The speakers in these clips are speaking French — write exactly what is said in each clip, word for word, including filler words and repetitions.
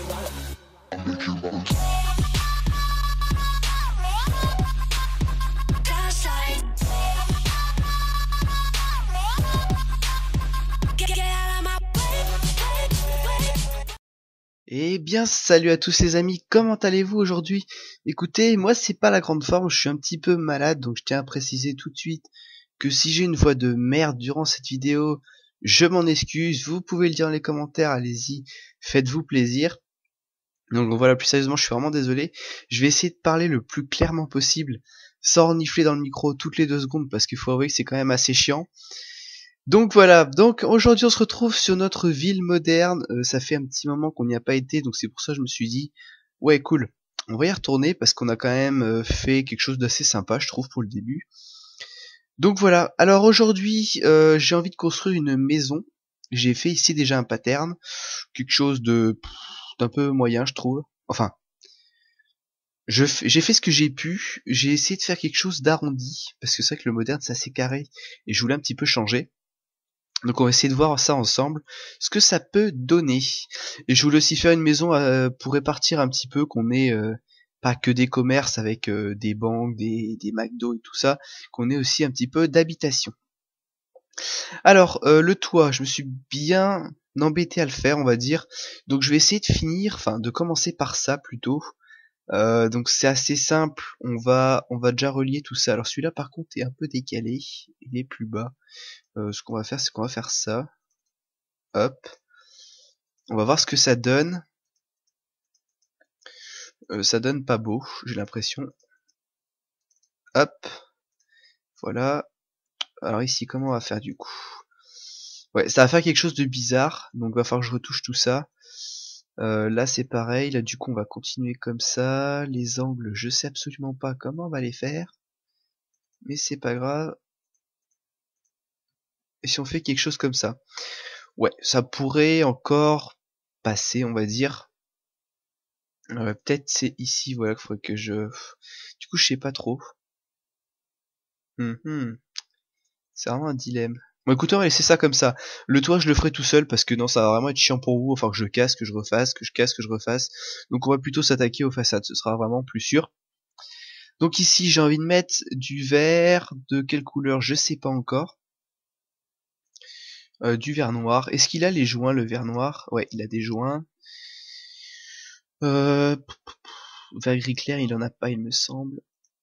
Eh bien, salut à tous les amis, comment allez-vous aujourd'hui? Écoutez, moi c'est pas la grande forme, je suis un petit peu malade, donc je tiens à préciser tout de suite que si j'ai une voix de merde durant cette vidéo, je m'en excuse, vous pouvez le dire dans les commentaires, allez-y, faites-vous plaisir. Donc voilà, plus sérieusement, je suis vraiment désolé, je vais essayer de parler le plus clairement possible, sans renifler dans le micro toutes les deux secondes, parce qu'il faut avouer que c'est quand même assez chiant. Donc voilà, donc aujourd'hui on se retrouve sur notre ville moderne, euh, ça fait un petit moment qu'on n'y a pas été, donc c'est pour ça que je me suis dit, ouais cool, on va y retourner parce qu'on a quand même euh, fait quelque chose d'assez sympa je trouve pour le début. Donc voilà, alors aujourd'hui euh, j'ai envie de construire une maison, j'ai fait ici déjà un pattern, quelque chose de d'un peu moyen je trouve, enfin, je f- j'ai fait ce que j'ai pu, j'ai essayé de faire quelque chose d'arrondi, parce que c'est vrai que le moderne c'est assez carré, et je voulais un petit peu changer. Donc on va essayer de voir ça ensemble, ce que ça peut donner. Et je voulais aussi faire une maison euh, pour répartir un petit peu, qu'on ait euh, pas que des commerces avec euh, des banques, des, des McDo et tout ça, qu'on ait aussi un petit peu d'habitation. Alors euh, le toit, je me suis bien embêté à le faire, on va dire. Donc je vais essayer de finir, enfin de commencer par ça plutôt. Euh, donc c'est assez simple, on va on va déjà relier tout ça. Alors celui-là par contre est un peu décalé, il est plus bas. Euh, ce qu'on va faire, c'est qu'on va faire ça. Hop. On va voir ce que ça donne. Euh, ça donne pas beau, j'ai l'impression. Hop. Voilà. Alors ici, comment on va faire du coup? Ouais, ça va faire quelque chose de bizarre. Donc va falloir que je retouche tout ça. Euh, là c'est pareil. Là du coup on va continuer comme ça. Les angles, je sais absolument pas comment on va les faire. Mais c'est pas grave. Et si on fait quelque chose comme ça? Ouais, ça pourrait encore passer, on va dire. Euh, peut-être c'est ici, voilà, qu'il faudrait que je... Du coup je sais pas trop. Mhm. C'est vraiment un dilemme. Bon écoutez, on va laisser ça comme ça. Le toit, je le ferai tout seul parce que non, ça va vraiment être chiant pour vous. Enfin, que je casse, que je refasse, que je casse, que je refasse. Donc on va plutôt s'attaquer aux façades. Ce sera vraiment plus sûr. Donc ici, j'ai envie de mettre du vert. De quelle couleur, je sais pas encore. Euh, du vert noir. Est-ce qu'il a les joints, le vert noir? Ouais, il a des joints. Euh... Vert gris clair, il en a pas, il me semble.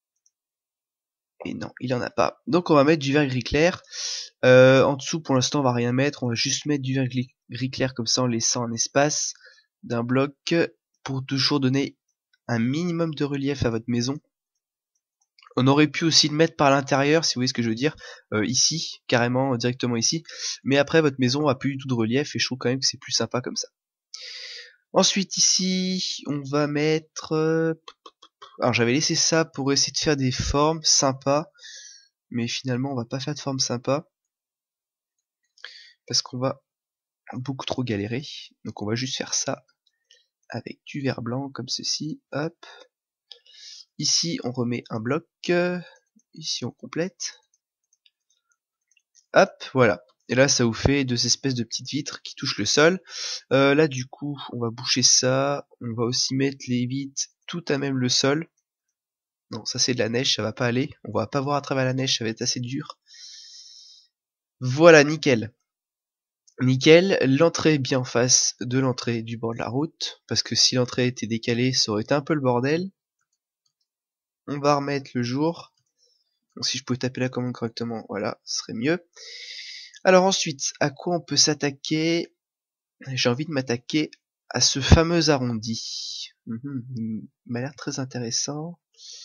Et non, il en a pas. Donc on va mettre du vert gris clair. Euh, en dessous, pour l'instant, on va rien mettre. On va juste mettre du vert gris clair comme ça, en laissant un espace d'un bloc pour toujours donner un minimum de relief à votre maison. On aurait pu aussi le mettre par l'intérieur, si vous voyez ce que je veux dire, euh, ici, carrément, directement ici. Mais après, votre maison a plus du tout de relief et je trouve quand même que c'est plus sympa comme ça. Ensuite, ici, on va mettre... Euh... Alors, j'avais laissé ça pour essayer de faire des formes sympas. Mais finalement, on va pas faire de forme sympa. Parce qu'on va beaucoup trop galérer. Donc, on va juste faire ça avec du vert blanc comme ceci. Hop. Ici, on remet un bloc. Ici, on complète. Hop, voilà. Et là, ça vous fait deux espèces de petites vitres qui touchent le sol. Euh, là, du coup, on va boucher ça. On va aussi mettre les vitres tout à même le sol. Non, ça c'est de la neige, ça va pas aller. On va pas voir à travers la neige, ça va être assez dur. Voilà, nickel. Nickel, l'entrée est bien en face de l'entrée du bord de la route. Parce que si l'entrée était décalée, ça aurait été un peu le bordel. On va remettre le jour. Donc si je pouvais taper la commande correctement, voilà, ce serait mieux. Alors ensuite, à quoi on peut s'attaquer? J'ai envie de m'attaquer à ce fameux arrondi. Mmh, il m'a l'air très intéressant.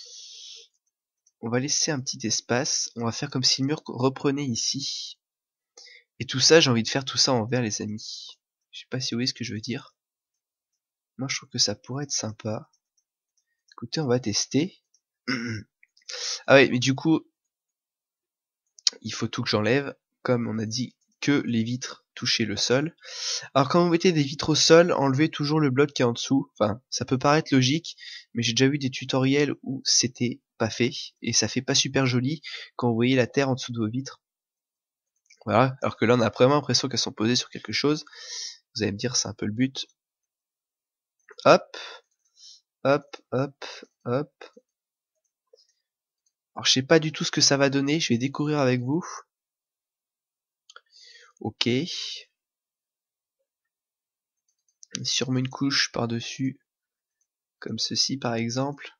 On va laisser un petit espace. On va faire comme si le mur reprenait ici. Et tout ça, j'ai envie de faire tout ça en vert, les amis. Je sais pas si vous voyez ce que je veux dire. Moi, je trouve que ça pourrait être sympa. Écoutez, on va tester. Ah ouais, mais du coup, il faut tout que j'enlève. Comme on a dit que les vitres touchaient le sol. Alors quand vous mettez des vitres au sol, enlevez toujours le bloc qui est en dessous. Enfin, ça peut paraître logique, mais j'ai déjà vu des tutoriels où c'était pas fait, et ça fait pas super joli quand vous voyez la terre en dessous de vos vitres. Voilà, alors que là on a vraiment l'impression qu'elles sont posées sur quelque chose. Vous allez me dire c'est un peu le but. Hop, hop, hop, hop. Alors je sais pas du tout ce que ça va donner, je vais découvrir avec vous. Ok. Sûrement une couche par-dessus, comme ceci par exemple.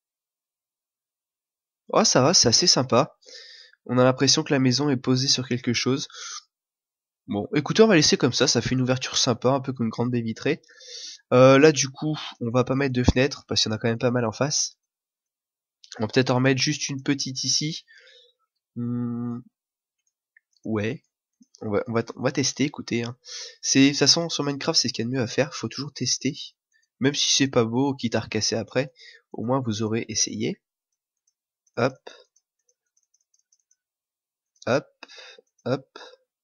Oh ça va, c'est assez sympa. On a l'impression que la maison est posée sur quelque chose. Bon, écoutez, on va laisser comme ça, ça fait une ouverture sympa, un peu comme une grande baie vitrée. Euh, là du coup, on va pas mettre de fenêtre, parce qu'il y en a quand même pas mal en face. On va peut-être en remettre juste une petite ici. Hmm, ouais, on va, on, va, on va tester, écoutez. Hein. C'est, de toute façon, sur Minecraft, c'est ce qu'il y a de mieux à faire, faut toujours tester. Même si c'est pas beau, quitte à recasser après, au moins vous aurez essayé. Hop. Hop. Hop.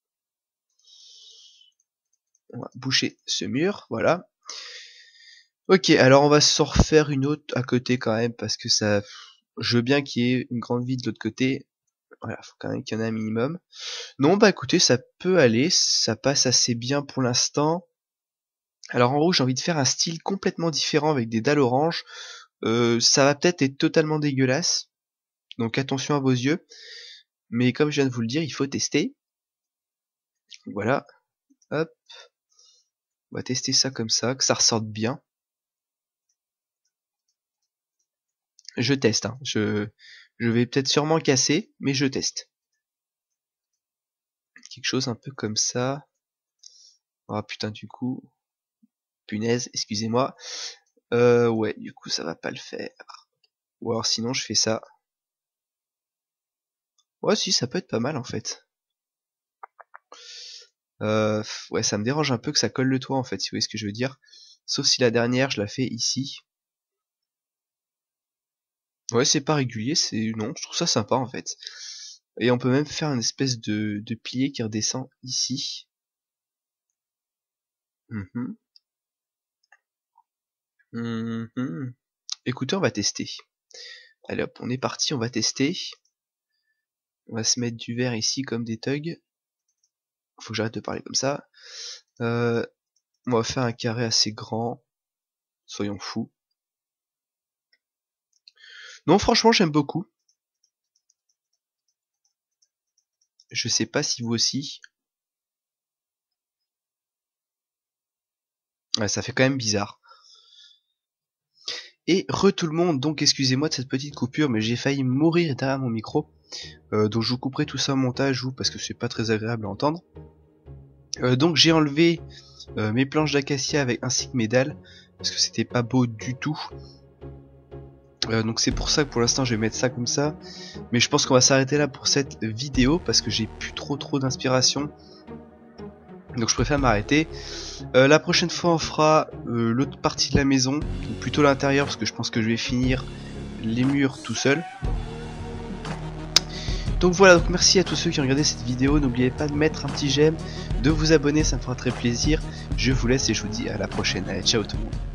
On va boucher ce mur, voilà. Ok, alors on va s'en refaire une autre à côté quand même, parce que ça... Je veux bien qu'il y ait une grande vie de l'autre côté. Voilà, faut quand même qu'il y en ait un minimum. Non, bah écoutez, ça peut aller, ça passe assez bien pour l'instant. Alors en haut, j'ai envie de faire un style complètement différent avec des dalles oranges. Euh, ça va peut-être être totalement dégueulasse, donc attention à vos yeux. Mais comme je viens de vous le dire, il faut tester. Voilà, hop. On va tester ça comme ça, que ça ressorte bien. Je teste, hein. Je, je vais peut-être sûrement casser, mais je teste. Quelque chose un peu comme ça. Ah putain, du coup... Punaise, excusez-moi. Euh, ouais, du coup, ça va pas le faire. Ou alors sinon, je fais ça. Ouais, si, ça peut être pas mal, en fait. Euh, ouais, ça me dérange un peu que ça colle le toit, en fait, si vous voyez ce que je veux dire. Sauf si la dernière, je la fais ici. Ouais, c'est pas régulier, c'est... Non, je trouve ça sympa, en fait. Et on peut même faire une espèce de, de pilier qui redescend ici. Mm-hmm. Mm-hmm. Écoutez, on va tester. Allez hop, on est parti, on va tester. On va se mettre du verre ici comme des thugs. Faut que j'arrête de parler comme ça. Euh, on va faire un carré assez grand. Soyons fous. Non, franchement, j'aime beaucoup. Je sais pas si vous aussi. Ouais, ça fait quand même bizarre. Et re tout le monde, donc excusez-moi de cette petite coupure, mais j'ai failli mourir derrière mon micro. Euh, donc je vous couperai tout ça au montage, vous, parce que c'est pas très agréable à entendre. Euh, donc j'ai enlevé euh, mes planches d'acacia avec ainsi que mes dalles, parce que c'était pas beau du tout. Euh, donc c'est pour ça que pour l'instant je vais mettre ça comme ça. Mais je pense qu'on va s'arrêter là pour cette vidéo, parce que j'ai plus trop trop d'inspiration. Donc je préfère m'arrêter. Euh, la prochaine fois on fera euh, l'autre partie de la maison, donc plutôt l'intérieur, parce que je pense que je vais finir les murs tout seul. Donc voilà, donc merci à tous ceux qui ont regardé cette vidéo. N'oubliez pas de mettre un petit j'aime, de vous abonner, ça me fera très plaisir. Je vous laisse et je vous dis à la prochaine. Allez, ciao tout le monde.